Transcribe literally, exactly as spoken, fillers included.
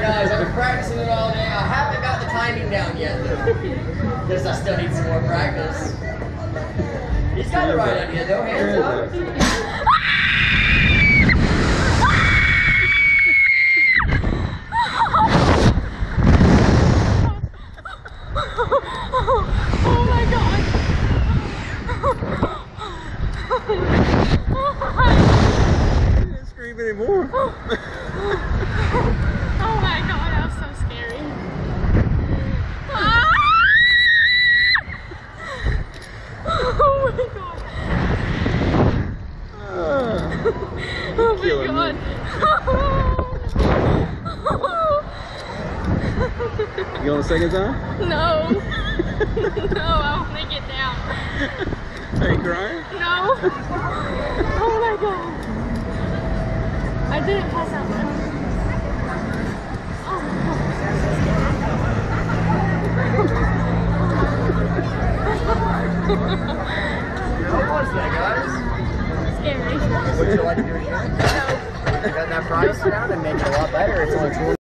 guys, I've been practicing it all day. I haven't got the timing down yet, though. Because I still need some more practice. He's got the right idea, though. Hands up. Oh my god. You didn't scream anymore. Oh my god, that was so scary. Ah! Oh my god. Uh, Oh my killing god. me. You on the second time? No. No, I want to get down. Are you crying? No. Oh my god. I didn't pass out though. Oh my How was that, guys? god. Scary. Would you like to do it again? No. You got that price down and make it a lot better. It's only